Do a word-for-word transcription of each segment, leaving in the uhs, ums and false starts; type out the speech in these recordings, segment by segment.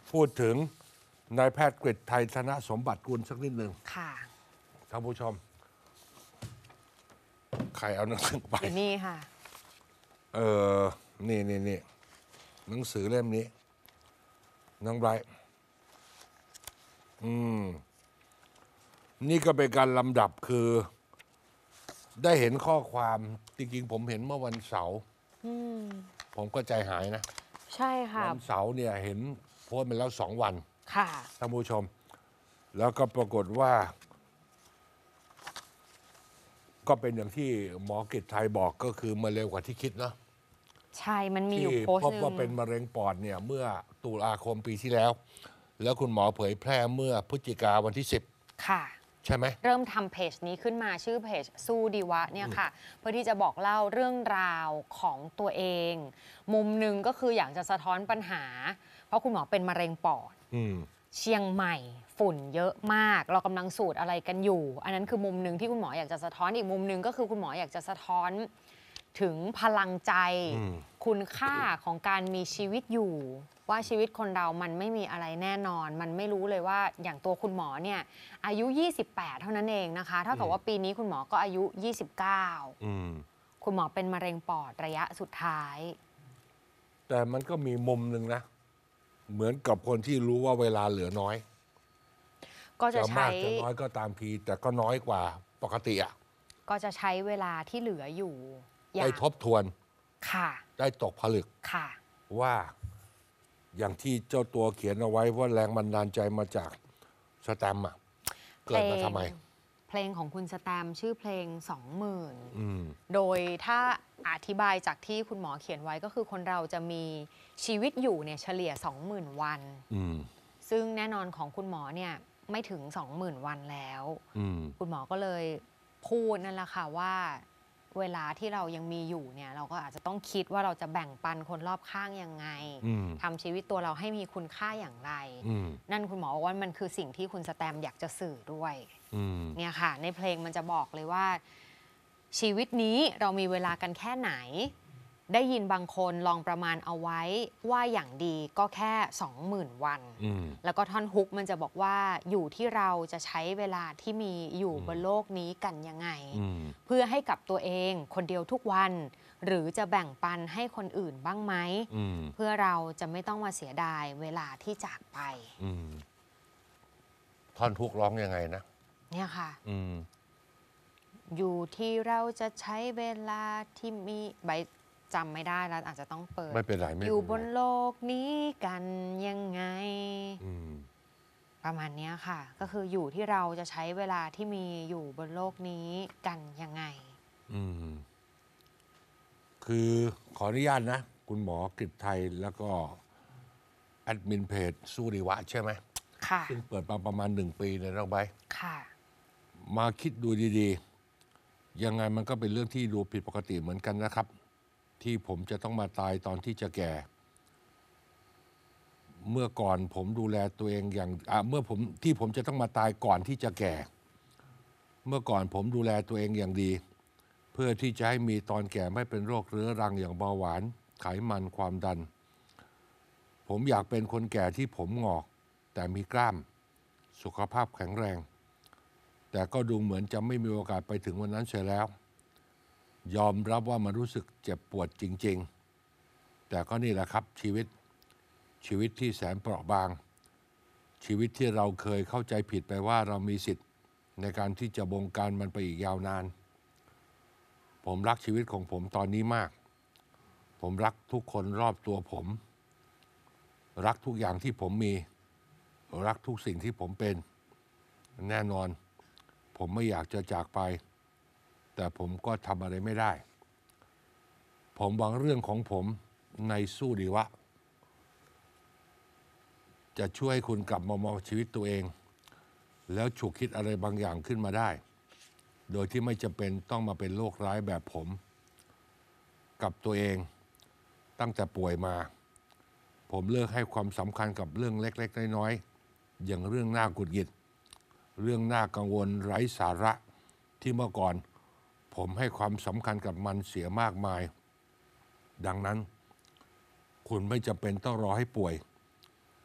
พูดถึงนายแพทย์กฤษไทยธนสมบัติกุลสักนิดหนึ่งค่ะท่านผู้ชมใครเอาหนังสือไปนี่ค่ะเออนี่นี่นี่หนังสือเล่มนี้น้องไบรท์อืมนี่ก็เป็นการลำดับคือได้เห็นข้อความจริงๆผมเห็นเมื่อวันเสาร์ผมก็ใจหายนะใช่ค่ะวันเสาร์เนี่ยเห็นโพสต์ไปแล้วสองวันค่ะท่านผู้ชมแล้วก็ปรากฏว่าก็เป็นอย่างที่หมอกฤษไทยบอกก็คือมาเร็วกว่าที่คิดนะใช่มันมีอยู่โพสต์พบนึงว่าเป็นมะเร็งปอดเนี่ยเมื่อตุลาคมปีที่แล้วแล้วคุณหมอเผยแพร่เมื่อพฤศจิกาวันที่สิบค่ะใช่ไหมเริ่มทำเพจนี้ขึ้นมาชื่อเพจสู้ดีวะเนี่ยค่ะเพื่อที่จะบอกเล่าเรื่องราวของตัวเองมุมหนึ่งก็คืออยากจะสะท้อนปัญหาเพราะคุณหมอเป็นมะเร็งปอดเชียงใหม่ฝุ่นเยอะมากเรากำลังสูดอะไรกันอยู่อันนั้นคือมุมหนึ่งที่คุณหมออยากจะสะท้อนอีกมุมหนึ่งก็คือคุณหมออยากจะสะท้อนถึงพลังใจคุณค่าของการมีชีวิตอยู่ว่าชีวิตคนเรามันไม่มีอะไรแน่นอนมันไม่รู้เลยว่าอย่างตัวคุณหมอเนี่ยอายุยี่สิบแปดเท่านั้นเองนะคะเท่ากับว่าปีนี้คุณหมอก็อายุยี่สิบเก้าคุณหมอเป็นมะเร็งปอดระยะสุดท้ายแต่มันก็มีมุมหนึ่งนะเหมือนกับคนที่รู้ว่าเวลาเหลือน้อยก็จะใช้มากจะน้อยก็ตามทีแต่ก็น้อยกว่าปกติอ่ะก็จะใช้เวลาที่เหลืออยู่ได้ทบทวนค่ะได้ตกผลึกค่ะว่าอย่างที่เจ้าตัวเขียนเอาไว้ว่าแรงบันดาลใจมาจากสแตมป์อ่ะเกิดมาทำไมเพลงของคุณสแตมป์ชื่อเพลงสองหมื่นโดยถ้าอธิบายจากที่คุณหมอเขียนไว้ก็คือคนเราจะมีชีวิตอยู่เนี่ยเฉลี่ยสองหมื่นวันซึ่งแน่นอนของคุณหมอเนี่ยไม่ถึงสองหมื่นวันแล้วคุณหมอก็เลยพูดนั่นแหละค่ะว่าเวลาที่เรายังมีอยู่เนี่ยเราก็อาจจะต้องคิดว่าเราจะแบ่งปันคนรอบข้างยังไงทำชีวิตตัวเราให้มีคุณค่าอย่างไรนั่นคุณหมอว่ามันคือสิ่งที่คุณสแตมอยากจะสื่อด้วยเนี่ยค่ะในเพลงมันจะบอกเลยว่าชีวิตนี้เรามีเวลากันแค่ไหนได้ยินบางคนลองประมาณเอาไว้ว่าอย่างดีก็แค่สองหมื่นวันแล้วก็ท่อนฮุกมันจะบอกว่าอยู่ที่เราจะใช้เวลาที่มีอยู่บนโลกนี้กันยังไงเพื่อให้กับตัวเองคนเดียวทุกวันหรือจะแบ่งปันให้คนอื่นบ้างไหมเพื่อเราจะไม่ต้องมาเสียดายเวลาที่จากไปท่อนฮุกร้องยังไงนะเนี่ยค่ะอยู่ที่เราจะใช้เวลาที่มีใบจำไม่ได้แล้วอาจจะต้องเปิดไม่เป็นไรอยู่บนโลกนี้กันยังไงประมาณนี้ค่ะก็คืออยู่ที่เราจะใช้เวลาที่มีอยู่บนโลกนี้กันยังไงคือขออนุญาตนะคุณหมอกฤษไทยแล้วก็แอดมินเพจสู้ดีวะใช่ไหมค่ะซึ่งเปิดมาประมาณหนึ่งปีเนี่ยน้องใบค่ะมาคิดดูดีๆยังไงมันก็เป็นเรื่องที่ดูผิดปกติเหมือนกันนะครับที่ผมจะต้องมาตายตอนที่จะแก่เมื่อก่อนผมดูแลตัวเองอย่างอ่ะเมื่อผมที่ผมจะต้องมาตายก่อนที่จะแก่เมื่อก่อนผมดูแลตัวเองอย่างดีเพื่อที่จะให้มีตอนแก่ไม่เป็นโรคเรื้อรังอย่างเบาหวานไขมันความดันผมอยากเป็นคนแก่ที่ผมงอกแต่มีกล้ามสุขภาพแข็งแรงแต่ก็ดูเหมือนจะไม่มีโอกาสไปถึงวันนั้นเสียแล้วยอมรับว่ามันรู้สึกเจ็บปวดจริงๆแต่ก็นี่แหละครับชีวิตชีวิตที่แสนเปราะบางชีวิตที่เราเคยเข้าใจผิดไปว่าเรามีสิทธิ์ในการที่จะบงการมันไปอีกยาวนานผมรักชีวิตของผมตอนนี้มากผมรักทุกคนรอบตัวผมรักทุกอย่างที่ผมมีรักทุกสิ่งที่ผมเป็นแน่นอนผมไม่อยากจะจากไปแต่ผมก็ทำอะไรไม่ได้ผมหวังเรื่องของผมในสู้ดีวะจะช่วยให้คุณกลับมามองชีวิตตัวเองแล้วฉุกคิดอะไรบางอย่างขึ้นมาได้โดยที่ไม่จำเป็นต้องมาเป็นโรคร้ายแบบผมกับตัวเองตั้งแต่ป่วยมาผมเลิกให้ความสำคัญกับเรื่องเล็กๆน้อยๆอย่างเรื่องน่าหงุดหงิดเรื่องน่ากังวลไร้สาระที่เมื่อก่อนผมให้ความสำคัญกับมันเสียมากมายดังนั้นคุณไม่จำเป็นต้องรอให้ป่วย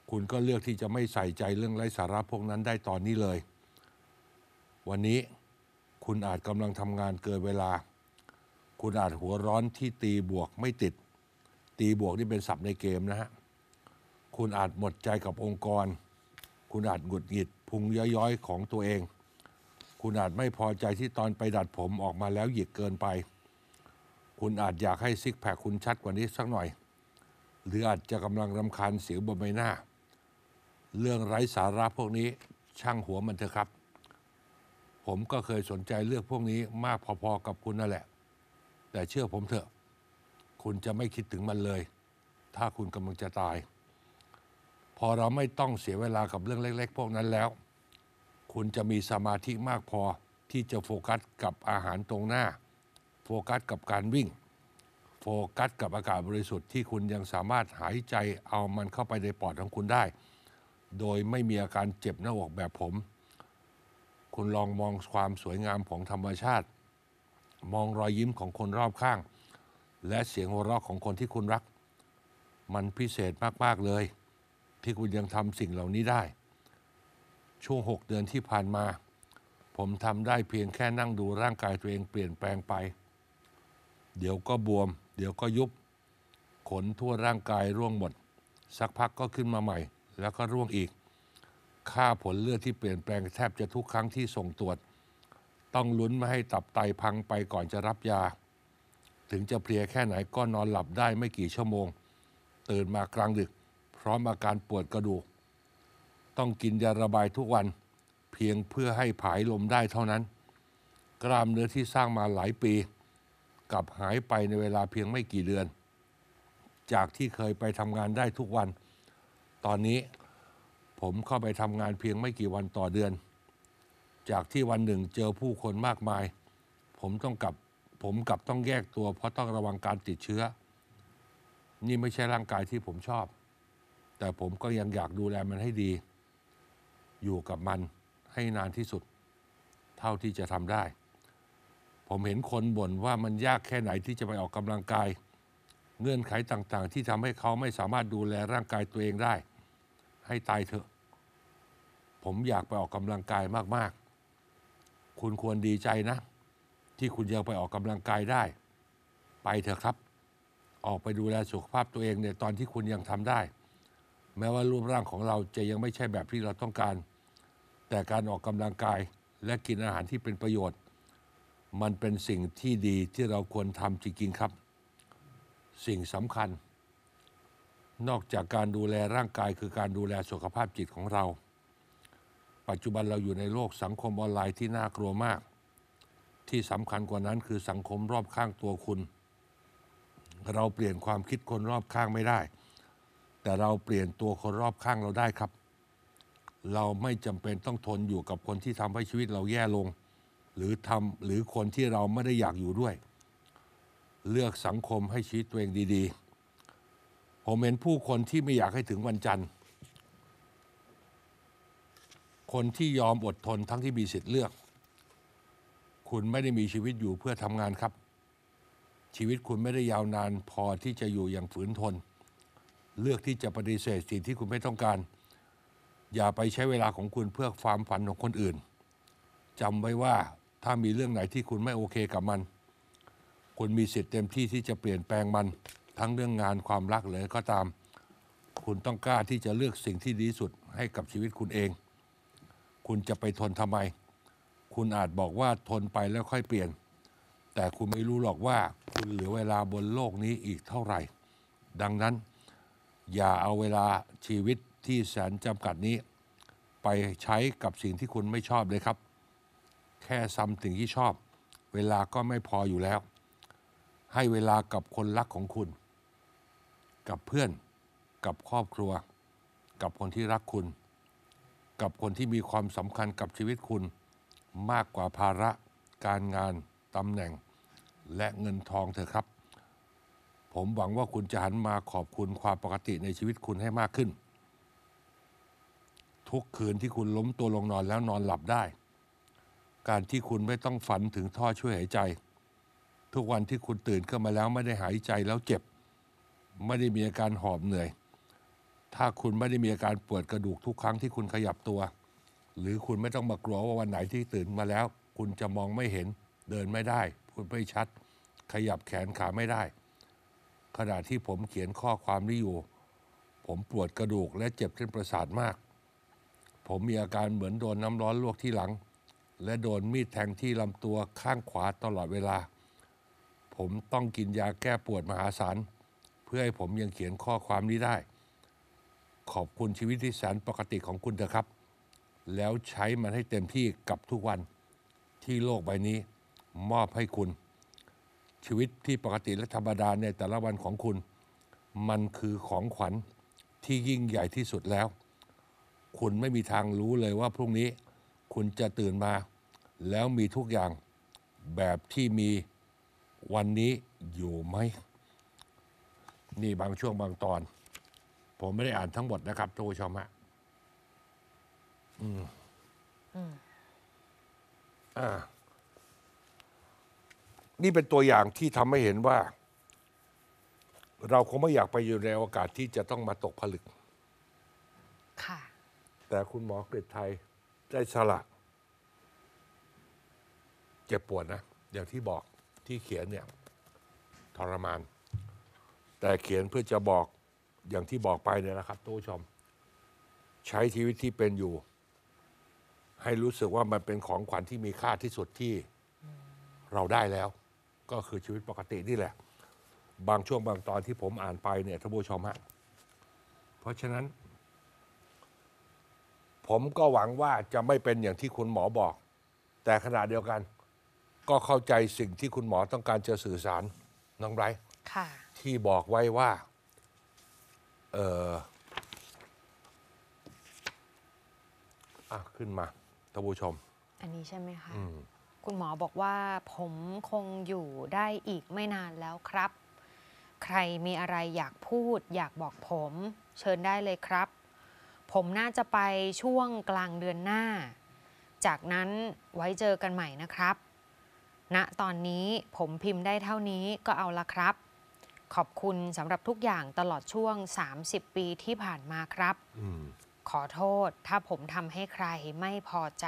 คุณก็เลือกที่จะไม่ใส่ใจเรื่องไร้สาระพวกนั้นได้ตอนนี้เลยวันนี้คุณอาจกำลังทำงานเกินเวลาคุณอาจหัวร้อนที่ตีบวกไม่ติดตีบวกนี่เป็นศัพท์ในเกมนะฮะคุณอาจหมดใจกับองค์กรคุณอาจหงุดหงิดพุงย้อยๆของตัวเองคุณอาจไม่พอใจที่ตอนไปดัดผมออกมาแล้วหยิกเกินไปคุณอาจอยากให้ซิกแพคคุณชัดกว่านี้สักหน่อยหรืออาจจะกำลังรำคาญสิวบนใบหน้าเรื่องไร้สาระพวกนี้ช่างหัวมันเถอะครับผมก็เคยสนใจเรื่องพวกนี้มากพอๆกับคุณนั่นแหละแต่เชื่อผมเถอะคุณจะไม่คิดถึงมันเลยถ้าคุณกำลังจะตายพอเราไม่ต้องเสียเวลากับเรื่องเล็กๆพวกนั้นแล้วคุณจะมีสมาธิมากพอที่จะโฟกัสกับอาหารตรงหน้าโฟกัสกับการวิ่งโฟกัสกับอากาศบริสุทธิ์ที่คุณยังสามารถหายใจเอามันเข้าไปในปอดของคุณได้โดยไม่มีอาการเจ็บหน้าอกแบบผมคุณลองมองความสวยงามของธรรมชาติมองรอยยิ้มของคนรอบข้างและเสียงหัวเราะของคนที่คุณรักมันพิเศษมากๆเลยที่คุณยังทำสิ่งเหล่านี้ได้ช่วงหกเดือนที่ผ่านมาผมทำได้เพียงแค่นั่งดูร่างกายตัวเองเปลี่ยนแปลงไปเดี๋ยวก็บวมเดี๋ยวก็ยุบขนทั่วร่างกายร่วงหมดสักพักก็ขึ้นมาใหม่แล้วก็ร่วงอีกค่าผลเลือดที่เปลี่ยนแปลงแทบจะทุกครั้งที่ส่งตรวจต้องลุ้นไม่ให้ตับไตพังไปก่อนจะรับยาถึงจะเพลียแค่ไหนก็นอนหลับได้ไม่กี่ชั่วโมงตื่นมากลางดึกพร้อมอาการปวดกระดูกต้องกินยาระบายทุกวันเพียงเพื่อให้ผายลมได้เท่านั้นกล้ามเนื้อที่สร้างมาหลายปีกลับหายไปในเวลาเพียงไม่กี่เดือนจากที่เคยไปทำงานได้ทุกวันตอนนี้ผมเข้าไปทำงานเพียงไม่กี่วันต่อเดือนจากที่วันหนึ่งเจอผู้คนมากมายผมต้องกลับผมกลับต้องแยกตัวเพราะต้องระวังการติดเชื้อนี่ไม่ใช่ร่างกายที่ผมชอบแต่ผมก็ยังอยากดูแลมันให้ดีอยู่กับมันให้นานที่สุดเท่าที่จะทำได้ผมเห็นคนบ่นว่ามันยากแค่ไหนที่จะไปออกกำลังกายเงื่อนไขต่างๆที่ทำให้เขาไม่สามารถดูแลร่างกายตัวเองได้ให้ตายเถอะผมอยากไปออกกำลังกายมากๆคุณควรดีใจนะที่คุณยังไปออกกำลังกายได้ไปเถอะครับออกไปดูแลสุขภาพตัวเองในตอนที่คุณยังทำได้แม้ว่ารูปร่างของเราจะยังไม่ใช่แบบที่เราต้องการแต่การออกกำลังกายและกินอาหารที่เป็นประโยชน์มันเป็นสิ่งที่ดีที่เราควรทำจริงๆครับสิ่งสำคัญนอกจากการดูแลร่างกายคือการดูแลสุขภาพจิตของเราปัจจุบันเราอยู่ในโลกสังคมออนไลน์ที่น่ากลัวมากที่สำคัญกว่านั้นคือสังคมรอบข้างตัวคุณเราเปลี่ยนความคิดคนรอบข้างไม่ได้แต่เราเปลี่ยนตัวคนรอบข้างเราได้ครับเราไม่จำเป็นต้องทนอยู่กับคนที่ทำให้ชีวิตเราแย่ลงหรือทำหรือคนที่เราไม่ได้อยากอยู่ด้วยเลือกสังคมให้ชีวิตตัวเองดีๆผมเห็นผู้คนที่ไม่อยากให้ถึงวันจันทร์คนที่ยอมอดทนทั้งที่มีสิทธิ์เลือกคุณไม่ได้มีชีวิตอยู่เพื่อทำงานครับชีวิตคุณไม่ได้ยาวนานพอที่จะอยู่อย่างฝืนทนเลือกที่จะปฏิเสธสิ่งที่คุณไม่ต้องการอย่าไปใช้เวลาของคุณเพื่อความฝันของคนอื่นจำไว้ว่าถ้ามีเรื่องไหนที่คุณไม่โอเคกับมันคุณมีสิทธิ์เต็มที่ที่จะเปลี่ยนแปลงมันทั้งเรื่องงานความรักเลยก็ตามคุณต้องกล้าที่จะเลือกสิ่งที่ดีที่สุดให้กับชีวิตคุณเองคุณจะไปทนทำไมคุณอาจบอกว่าทนไปแล้วค่อยเปลี่ยนแต่คุณไม่รู้หรอกว่าคุณเหลือเวลาบนโลกนี้อีกเท่าไหร่ดังนั้นอย่าเอาเวลาชีวิตที่แสนจำกัดนี้ไปใช้กับสิ่งที่คุณไม่ชอบเลยครับแค่ทำสิ่งที่ชอบเวลาก็ไม่พออยู่แล้วให้เวลากับคนรักของคุณกับเพื่อนกับครอบครัวกับคนที่รักคุณกับคนที่มีความสำคัญกับชีวิตคุณมากกว่าภาระการงานตำแหน่งและเงินทองเถอะครับผมหวังว่าคุณจะหันมาขอบคุณความปกติในชีวิตคุณให้มากขึ้นทุกคืนที่คุณล้มตัวลงนอนแล้วนอนหลับได้การที่คุณไม่ต้องฝันถึงท่อช่วยหายใจทุกวันที่คุณตื่นขึ้นมาแล้วไม่ได้หายใจแล้วเจ็บไม่ได้มีอาการหอบเหนื่อยถ้าคุณไม่ได้มีอาการปวดกระดูกทุกครั้งที่คุณขยับตัว หรือคุณไม่ต้องมากลัวว่าวันไหนที่ตื่นมาแล้ว คุณจะมองไม่เห็นเดินไม่ได้พูดไม่ชัดขยับแขนขาไม่ได้ขณะที่ผมเขียนข้อความนี้อยู่ผมปวดกระดูกและเจ็บเส้นประสาทมากผมมีอาการเหมือนโดนน้ำร้อนลวกที่หลังและโดนมีดแทงที่ลำตัวข้างขวาตลอดเวลาผมต้องกินยาแก้ปวดมหาศาลเพื่อให้ผมยังเขียนข้อความนี้ได้ขอบคุณชีวิตที่แสนปกติของคุณเถอะครับแล้วใช้มันให้เต็มที่กับทุกวันที่โลกใบนี้มอบให้คุณชีวิตที่ปกติและธรรมดาในแต่ละวันของคุณมันคือของขวัญที่ยิ่งใหญ่ที่สุดแล้วคุณไม่มีทางรู้เลยว่าพรุ่งนี้คุณจะตื่นมาแล้วมีทุกอย่างแบบที่มีวันนี้อยู่ไหมนี่บางช่วงบางตอนผมไม่ได้อ่านทั้งหมดนะครับท่านผู้ชมฮะอืมอืมอ่านี่เป็นตัวอย่างที่ทำให้เห็นว่าเราคงไม่อยากไปอยู่ในโอกาสที่จะต้องมาตกผลึกค่ะแต่คุณหมอกฤษไทยได้สละเจ็บปวดนะอย่างที่บอกที่เขียนเนี่ยทรมานแต่เขียนเพื่อจะบอกอย่างที่บอกไปเนี่ยนะครับทุกผู้ชมใช้ชีวิตที่เป็นอยู่ให้รู้สึกว่ามันเป็นของขวัญที่มีค่าที่สุดที่เราได้แล้วก็คือชีวิตปกตินี่แหละบางช่วงบางตอนที่ผมอ่านไปเนี่ยท่านผู้ชมฮะเพราะฉะนั้นผมก็หวังว่าจะไม่เป็นอย่างที่คุณหมอบอกแต่ขณะเดียวกันก็เข้าใจสิ่งที่คุณหมอต้องการจะสื่อสารน้องไบรท์ที่บอกไว้ว่าเอออ่ะขึ้นมาท่านผู้ชมอันนี้ใช่ไหมคะคุณหมอบอกว่าผมคงอยู่ได้อีกไม่นานแล้วครับใครมีอะไรอยากพูดอยากบอกผมเชิญได้เลยครับผมน่าจะไปช่วงกลางเดือนหน้าจากนั้นไว้เจอกันใหม่นะครับณตอนนี้ผมพิมพ์ได้เท่านี้ก็เอาละครับขอบคุณสำหรับทุกอย่างตลอดช่วงสามสิบปีที่ผ่านมาครับขอโทษถ้าผมทำให้ใครไม่พอใจ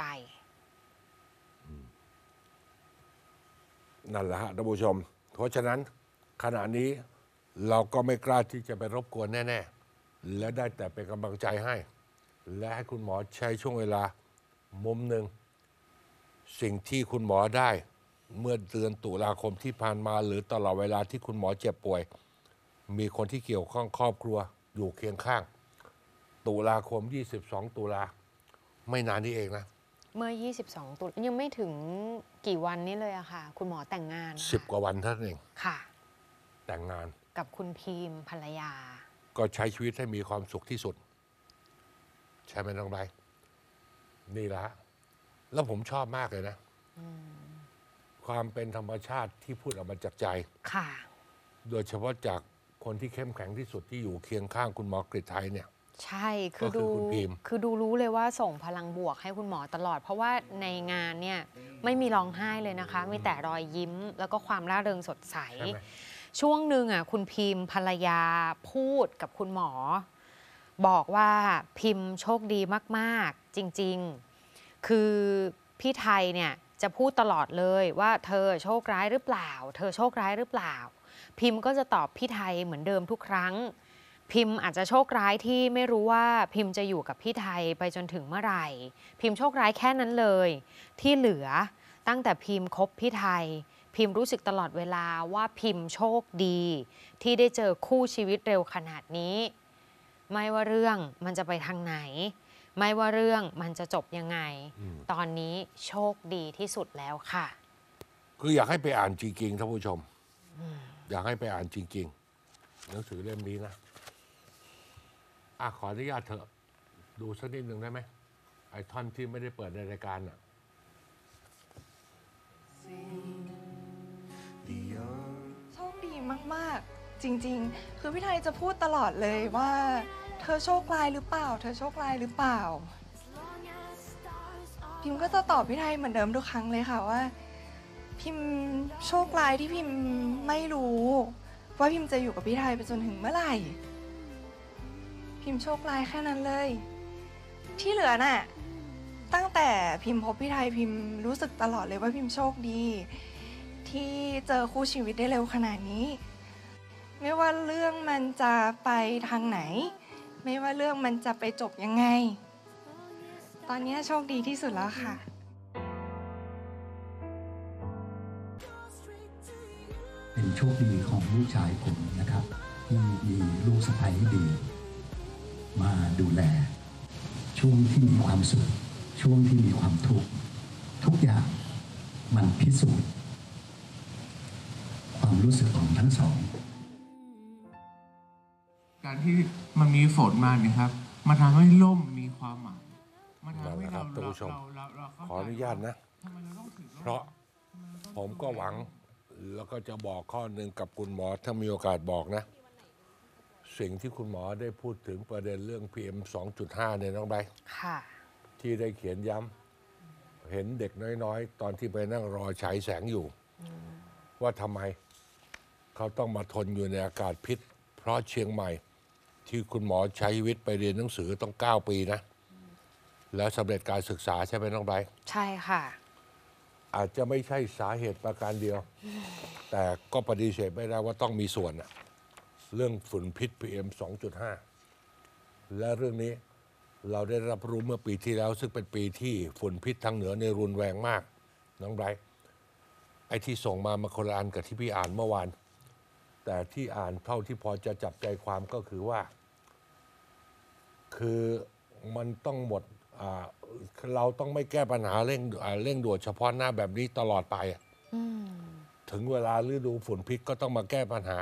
นั่นแหละฮะท่านผู้ชมเพราะฉะนั้นขณะนี้เราก็ไม่กล้าที่จะไปรบกวนแน่ๆและได้แต่เป็นกำลังใจให้และให้คุณหมอใช้ช่วงเวลามุมหนึ่งสิ่งที่คุณหมอได้เมื่อเดือนตุลาคมที่ผ่านมาหรือตลอดเวลาที่คุณหมอเจ็บป่วยมีคนที่เกี่ยวข้องครอบครัวอยู่เคียงข้างตุลาคมยี่สิบสองตุลาไม่นานนี้เองนะเมื่อยี่สิบสองตุลายังไม่ถึงกี่วันนี้เลยอะค่ะคุณหมอแต่งงานสิบกว่าวันเท่านั้นเองค่ะแต่งงานกับคุณพีมภรรยาก็ใช้ชีวิตให้มีความสุขที่สุดใช่ไหมน้องไบรท์นี่แหละแล้วผมชอบมากเลยนะความเป็นธรรมชาติที่พูดออกมาจากใจค่ะโดยเฉพาะจากคนที่เข้มแข็งที่สุดที่อยู่เคียงข้างคุณหมอกฤษไทยเนี่ยใช่คือดูคือดูรู้เลยว่าส่งพลังบวกให้คุณหมอตลอดเพราะว่าในงานเนี่ยไม่มีร้องไห้เลยนะคะมีแต่รอยยิ้มแล้วก็ความร่าเริงสดใสช่วงหนึ่งอ่ะคุณพิมภรรยาพูดกับคุณหมอบอกว่าพิมโชคดีมากๆจริงๆคือพี่ไทยเนี่ยจะพูดตลอดเลยว่าเธอโชคร้ายหรือเปล่าเธอโชคร้ายหรือเปล่าพิมก็จะตอบพี่ไทยเหมือนเดิมทุกครั้งพิมอาจจะโชคร้ายที่ไม่รู้ว่าพิมจะอยู่กับพี่ไทยไปจนถึงเมื่อไหร่พิมโชคร้ายแค่นั้นเลยที่เหลือตั้งแต่พิมคบพี่ไทยพิมรู้สึกตลอดเวลาว่าพิมโชคดีที่ได้เจอคู่ชีวิตเร็วขนาดนี้ไม่ว่าเรื่องมันจะไปทางไหนไม่ว่าเรื่องมันจะจบยังไงตอนนี้โชคดีที่สุดแล้วค่ะคืออยากให้ไปอ่านจริงๆท่านผู้ชมอยากให้ไปอ่านจริงๆหนังสือเล่มนี้นะอ่ะขออนุญาตเถอะดูสักนิดหนึ่งได้ไหมไอ้ท่อนที่ไม่ได้เปิดในรายการอ่ะโชคดีมากๆจริงๆคือพี่ไทยจะพูดตลอดเลยว่าเธอโชคร้ายหรือเปล่าเธอโชคร้ายหรือเปล่าพิมก็จะตอบพี่ไทยเหมือนเดิมทุกครั้งเลยค่ะว่าพิมโชคร้ายที่พิมไม่รู้ว่าพิมจะอยู่กับพี่ไทยไปจนถึงเมื่อไหร่พิพิมพ์โชคร้ายแค่นั้นเลย ที่เหลือน่ะตั้งแต่พิมพ์พบพี่ไทยพิมพ์รู้สึกตลอดเลยว่าพิมพ์โชคดี ที่เจอคู่ชีวิตได้เร็วขนาดนี้ ไม่ว่าเรื่องมันจะไปทางไหน ไม่ว่าเรื่องมันจะไปจบยังไง ตอนนี้โชคดีที่สุดแล้วค่ะเป็นโชคดีของลูกชายผมนะครับที่มีลูกสะใภ้ดี มาดูแล ช่วงที่มีความสุขช่วงที่มีความทุกข์ทุกอย่างมันพิสูจน์ความรู้สึกของทั้งสองการที่มันมีฝนมาเนี่ยครับมาทำให้ร่มมีความหมายมาทำให้เราท่านผู้ชมเราเราเราเข้าใจขออนุญาตนะทำไมเราต้องถือร่มเพราะผมก็หวังแล้วก็จะบอกข้อหนึ่งกับคุณหมอถ้ามีโอกาสบอกนะ สิ่งที่คุณหมอได้พูดถึงประเด็นเรื่อง พี เอ็ม สองจุดห้า เนี่ยน้องใบค่ะที่ได้เขียนย้ำเห็นเด็กน้อยๆ ตอนที่ไปนั่งรอฉายแสงอยู่ ว่าทำไมเขาต้องมาทนอยู่ในอากาศพิษ เพราะเชียงใหม่ ที่คุณหมอใช้ชีวิตไปเรียนหนังสือต้องเก้าปีนะ แล้วสำเร็จการศึกษาใช่ไหมน้องใบใช่ค่ะอาจจะไม่ใช่สาเหตุประการเดียว แต่ก็ปฏิเสธไม่ได้ว่าต้องมีส่วนนะเรื่องฝุ่นพิษ พี เอ็ม สองจุดห้า และเรื่องนี้เราได้รับรู้เมื่อปีที่แล้ว ซึ่งเป็นปีที่ฝุ่นพิษทางเหนือในรุนแรงมากน้องไบรท์ไอ้ที่ส่งมามาคนละอันกับที่พี่อ่านเมื่อวาน แต่ที่อ่านเท่าที่พอจะจับใจความก็คือว่า คือมันต้องหมดอ่าเราต้องไม่แก้ปัญหาเร่งอ่าเร่งด่วนเฉพาะหน้าแบบนี้ตลอดไปอะอืมถึงเวลาฤดูฝุ่นพิษก็ต้องมาแก้ปัญหา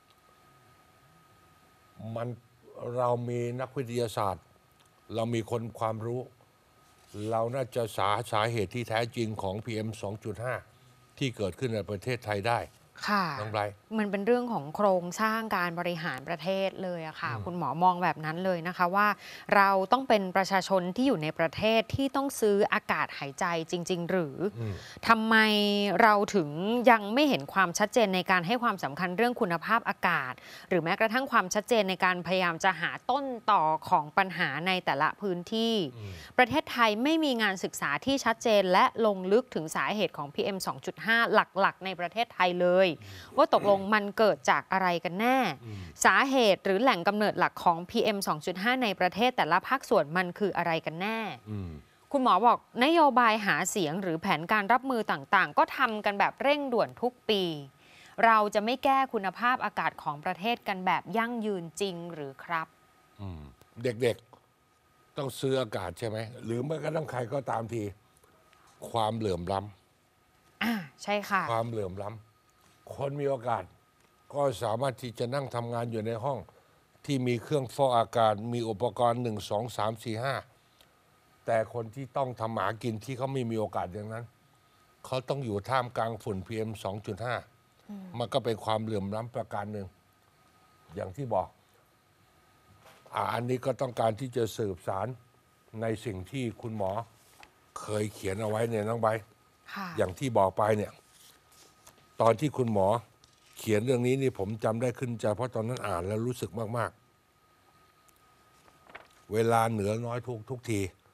มันเรามีนักวิทยาศาสตร์ เรามีคนความรู้ เราน่าจะสาสาเหตุที่แท้จริงของ พี เอ็ม สองจุดห้า ที่เกิดขึ้นในประเทศไทยได้ค่ะน้องไบรท์มันเป็นเรื่องของโครงสร้างการบริหารประเทศเลยอะค่ะ คุณหมอมองแบบนั้นเลยนะคะว่า เราต้องเป็นประชาชนที่อยู่ในประเทศที่ต้องซื้ออากาศหายใจจริง ๆ หรืออมทำไมเราถึงยังไม่เห็นความชัดเจนในการให้ความสำคัญเรื่องคุณภาพอากาศ หรือแม้กระทั่งความชัดเจนในการพยายามจะหาต้นต่อของปัญหาในแต่ละพื้นที่ ประเทศไทยไม่มีงานศึกษาที่ชัดเจนและลงลึกถึงสาเหตุของ พี เอ็ม สองจุดห้า หลักๆ ในประเทศไทยเลย ว่าตกลงมันเกิดจากอะไรกันแน่ สาเหตุหรือแหล่งกำเนิดหลักของ พี เอ็ม สองจุดห้า ในประเทศแต่ละภาคส่วนมันคืออะไรกันแน่อืมคุณหมอบอกนโยบายหาเสียงหรือแผนการรับมือต่างๆ ก็ทำกันแบบเร่งด่วนทุกปี เราจะไม่แก้คุณภาพอากาศของประเทศกันแบบยั่งยืนจริงหรือครับอืมเด็กๆต้องซื้ออากาศใช่ไหม หรือไม่ก็ต้องใครก็ตามที ความเหลื่อมล้ำอ่าใช่ค่ะความเหลื่อมล้ำคนมีโอกาส ก็สามารถที่จะนั่งทำงานอยู่ในห้อง ที่มีเครื่องฟอกอากาศ มีอุปกรณ์หนึ่งสองสามสี่ห้าแต่คนที่ต้องทำหากินที่เขาไม่มีโอกาสอย่างนั้น เขาต้องอยู่ท่ามกลางฝุ่น พี เอ็ม สองจุดห้า มันก็เป็นความเหลื่อมล้ำประการหนึ่ง อย่างที่บอกอ่าอันนี้ก็ต้องการที่จะสืบสารในสิ่งที่คุณหมอเคยเขียนเอาไว้เนี่ยน้องใบค่ะอย่างที่บอกไปเนี่ย ตอนที่คุณหมอเขียนเรื่องนี้นี่ผมจำได้ขึ้นใจเพราะตอนนั้นอ่านแล้วรู้สึกมากๆ เวลาเหนือน้อยทุกทุกที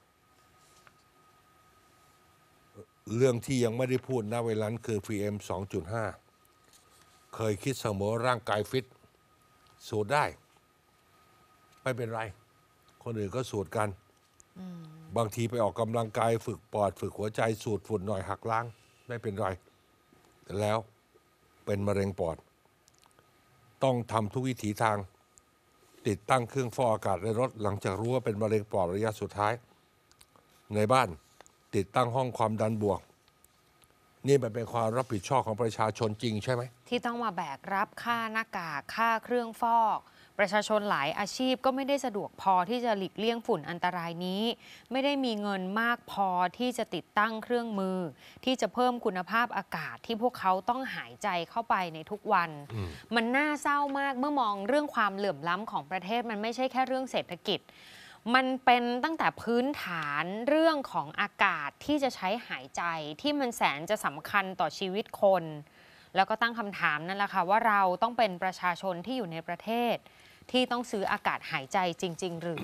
เรื่องที่ยังไม่ได้พูดณเวลานั้นคือ พี เอ็ม สองจุดห้า เคยคิดเสมอร่างกายฟิต สูดได้ ไม่เป็นไร คนอื่นก็สูดกัน บางทีไปออกกำลังกายฝึกปอด ฝึกหัวใจสูดฝุ่นหน่อยหักล้าง ไม่เป็นไร แล้วเป็นมะเร็งปอด ต้องทำทุกวิถีทาง ติดตั้งเครื่องฟอกอากาศในรถ หลังจากรู้ว่าเป็นมะเร็งปอดระยะสุดท้าย ในบ้านติดตั้งห้องความดันบวก นี่มันเป็นความรับผิดชอบของประชาชนจริงใช่ไหมที่ต้องมาแบกรับค่าหน้ากากค่าเครื่องฟอก ประชาชนหลายอาชีพก็ไม่ได้สะดวกพอที่จะหลีกเลี่ยงฝุ่นอันตรายนี้ ไม่ได้มีเงินมากพอที่จะติดตั้งเครื่องมือ ที่จะเพิ่มคุณภาพอากาศที่พวกเขาต้องหายใจเข้าไปในทุกวัน มันน่าเศร้ามากเมื่อมองเรื่องความเหลื่อมล้ำของประเทศมันไม่ใช่แค่เรื่องเศรษฐกิจ มันเป็นตั้งแต่พื้นฐานเรื่องของอากาศที่จะใช้หายใจที่มันแสนจะสำคัญต่อชีวิตคน แล้วก็ตั้งคำถามนั่นแหละค่ะว่าเราต้องเป็นประชาชนที่อยู่ในประเทศที่ต้องซื้ออากาศหายใจจริง ๆ หรือ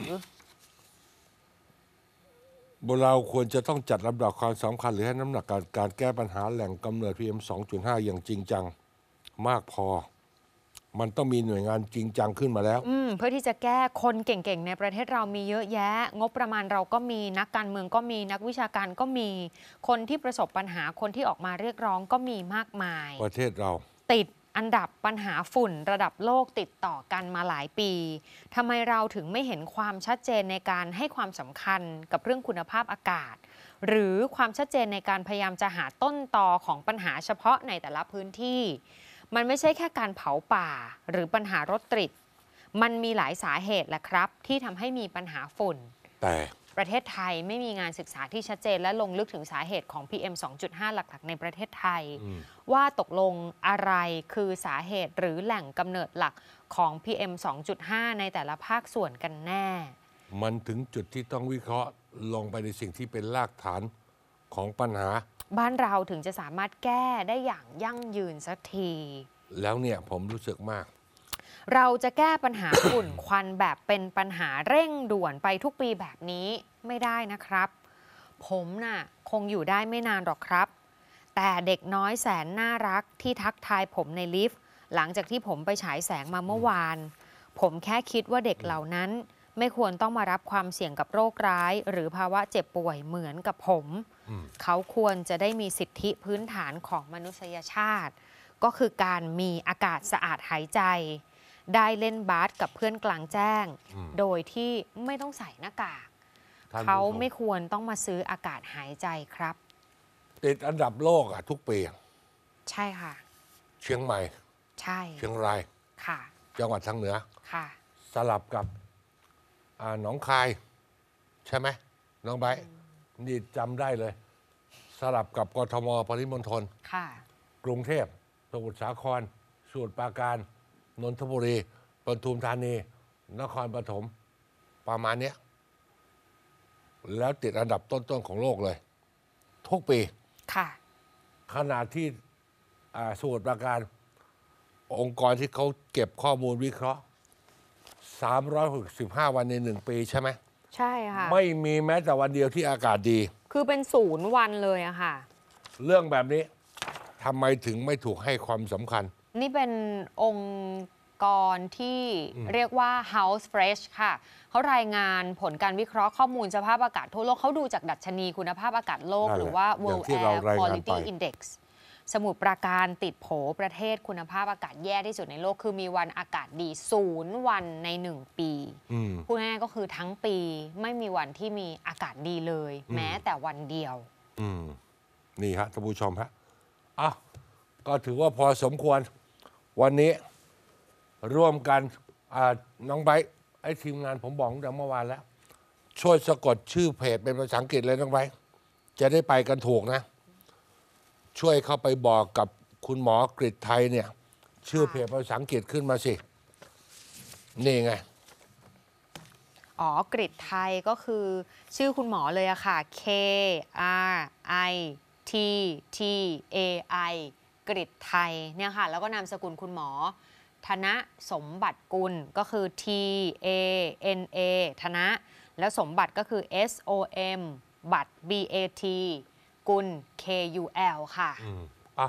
เราควรจะต้องจัดลำดับความสำคัญหรือให้น้ำหนักการการแก้ปัญหาแหล่งกำเนิด พี เอ็ม สองจุดห้า อย่างจริงจังมากพอ มันต้องมีหน่วยงานจริงจังขึ้นมาแล้วอืมเพื่อที่จะแก้คนเก่งๆในประเทศเรามีเยอะแยะ งบประมาณเราก็มีนักการเมืองก็มีนักวิชาการก็มีคนที่ประสบปัญหาคนที่ออกมาเรียกร้องก็มีมากมายประเทศเราติดอันดับปัญหาฝุ่นระดับโลกติดต่อกันมาหลายปีทำไมเราถึงไม่เห็นความชัดเจนในการให้ความสำคัญกับเรื่องคุณภาพอากาศ หรือความชัดเจนในการพยายามจะหาต้นตอของปัญหาเฉพาะในแต่ละพื้นที่มันไม่ใช่แค่การเผาป่าหรือปัญหารถติดมันมีหลายสาเหตุแหละครับที่ทำให้มีปัญหาฝุ่นแต่ประเทศไทยไม่มีงานศึกษาที่ชัดเจนและลงลึกถึงสาเหตุของ พี เอ็ม สองจุดห้า หลักๆในประเทศไทยว่าตกลงอะไรคือสาเหตุหรือแหล่งกำเนิดหลักของ พี เอ็ม สองจุดห้า ในแต่ละภาคส่วนกันแน่มันถึงจุดที่ต้องวิเคราะห์ลงไปในสิ่งที่เป็นรากฐานของปัญหาบ้านเราถึงจะสามารถแก้ได้อย่างยั่งยืนสักทีแล้วเนี่ยผมรู้สึกมากเราจะแก้ปัญหา ฝุ่นควันแบบเป็นปัญหาเร่งด่วนไปทุกปีแบบนี้ไม่ได้นะครับผมน่ะคงอยู่ได้ไม่นานหรอกครับแต่เด็กน้อยแสนน่ารักที่ทักทายผมในลิฟต์หลังจากที่ผมไปฉายแสงมาเมื่อวานผมแค่คิดว่าเด็กเหล่านั้นไม่ควรต้องมารับความเสี่ยงกับโรคร้ายหรือภาวะเจ็บป่วยเหมือนกับผมเขาควรจะได้มีสิทธิพื้นฐานของมนุษยชาติก็คือการมีอากาศสะอาดหายใจได้เล่นบาสกับเพื่อนกลางแจ้งโดยที่ไม่ต้องใส่หน้ากากเขาไม่ควรต้องมาซื้ออากาศหายใจครับติดอันดับโลกอ่ะทุกปีใช่ค่ะเชียงใหม่ใช่เชียงรายค่ะจังหวัดทางเหนือค่ะสลับกับอ่าหนองคายใช่ไหมน้องไบร์ทนี่จำได้เลยสลับกับกทมปริมณฑลค่ะกรุงเทพสมุทรสาครสมุทรปราการนนทบุรีปทุมธานีนครปฐมประมาณนี้แล้วติดอันดับต้นๆของโลกเลยทุกปีค่ะขณะที่สมุทรปราการองค์กรที่เขาเก็บข้อมูลวิเคราะห์สามร้อยหกสิบห้าวันในหนึ่งปีใช่ไหมใช่ค่ะไม่มีแม้แต่วันเดียวที่อากาศดีคือเป็นศูนย์วันเลยอะค่ะเรื่องแบบนี้ทำไมถึงไม่ถูกให้ความสำคัญนี่เป็นองค์กรที่เรียกว่า House Fresh ค่ะเขารายงานผลการวิเคราะห์ข้อมูลสภาพอากาศทั่วโลกเขาดูจากดัชนีคุณภาพอากาศโลกหรือว่า World Air Quality Index สมุทรปราการติดโผประเทศคุณภาพอากาศแย่ที่สุดในโลกคือมีวันอากาศดีศูนย์วันในหนึ่งปีพูดง่ายๆก็คือทั้งปีไม่มีวันที่มีอากาศดีเลยแม้แต่วันเดียวนี่ฮะท่านผู้ชมฮะอ่ะก็ถือว่าพอสมควรวันนี้ร่วมกันน้องไบร์ทไอ้ทีมงานผมบอกตั้งแต่เมื่อวานแล้วช่วยสะกดชื่อเพจเป็นภาษาอังกฤษเลยน้องไบร์ทจะได้ไปกันถูกนะช่วยเข้าไปบอกกับคุณหมอกฤษไทยเนี่ยชื่อเพจภาษาอังกฤษขึ้นมาสินี่ไงอ๋อกฤษไทยก็คือชื่อคุณหมอเลยอะค่ะ K R I T T A I กฤษไทยเนี่ยค่ะแล้วก็นามสกุลคุณหมอธนสมบัติกุลก็คือ T A N A ธนะแล้วสมบัติก็คือ S O M บัตร B A T กุล K U L ค่ะ